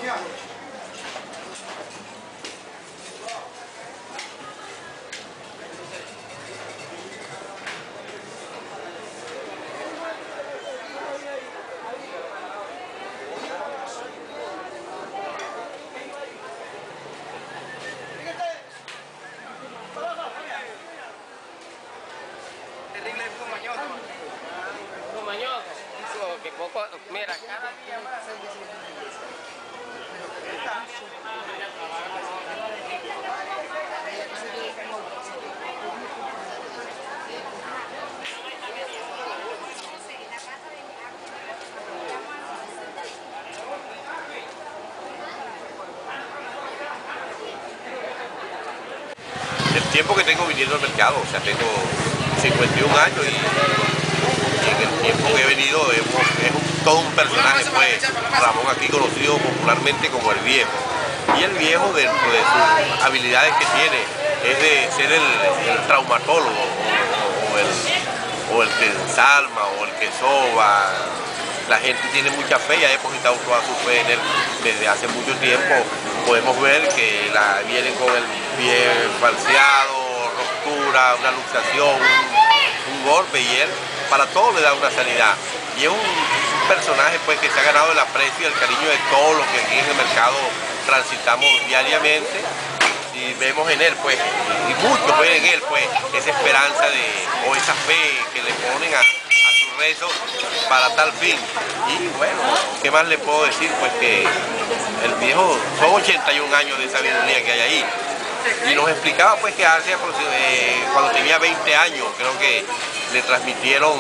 Que poco, mira, cada día más. El tiempo que tengo viniendo al mercado, o sea, tengo 51 años y en el tiempo que he venido todo un personaje, pues Ramón aquí conocido popularmente como el Viejo. Y el Viejo, dentro de sus habilidades que tiene, es de ser el traumatólogo o el que ensalma o el que soba. La gente tiene mucha fe y ha depositado toda su fe en él desde hace mucho tiempo. Podemos ver que vienen con el pie falseado, ruptura, una luxación, un golpe, y él para todo le da una sanidad. Y es un personaje pues que se ha ganado el aprecio y el cariño de todos los que aquí en el mercado transitamos diariamente, y vemos en él pues, y muchos ven en él pues, esa esperanza o esa fe que le ponen a su rezo para tal fin. Y bueno, ¿qué más le puedo decir? Pues que el Viejo, son 81 años de sabiduría que hay ahí. Y nos explicaba pues que hace cuando tenía 20 años, creo que le transmitieron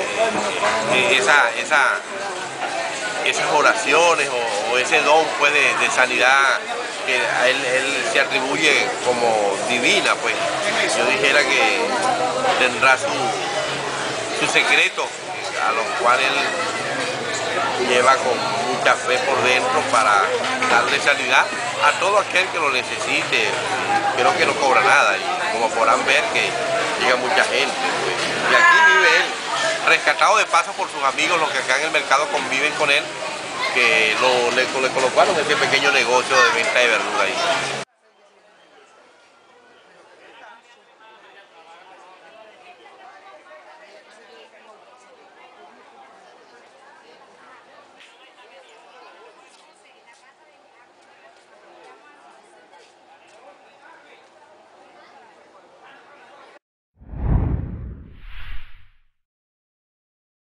esas oraciones o ese don pues de sanidad que a él se atribuye como divina. Pues yo dijera que tendrá su secreto, a lo cual él lleva con mucha fe por dentro para darle sanidad a todo aquel que lo necesite. Creo que no cobra nada, y como podrán ver que llega mucha gente, pues. Y aquí vive él, rescatado de paso por sus amigos, los que acá en el mercado conviven con él, que le colocaron ese pequeño negocio de venta de verdura ahí.